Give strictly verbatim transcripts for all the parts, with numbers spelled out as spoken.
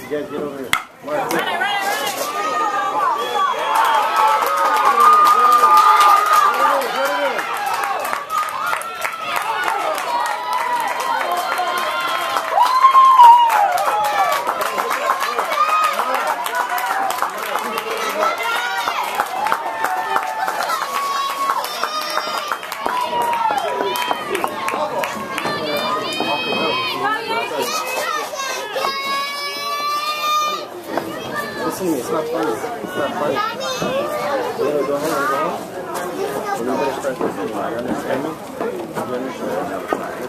You guys get over here. Mark, quick. Listen to me, it's not funny. It's not funny. We're gonna go ahead and go home. We're gonna start this thing. You understand me? You understand?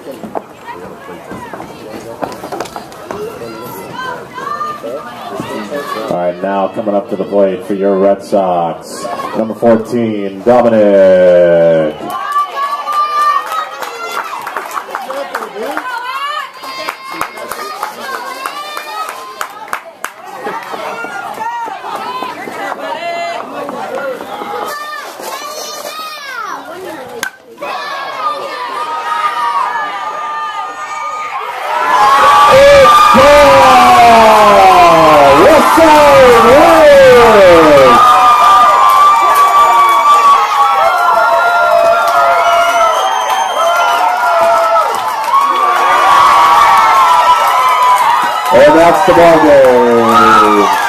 All right, now coming up to the plate for your Red Sox, number fourteen, Dominic. And that's the ball game.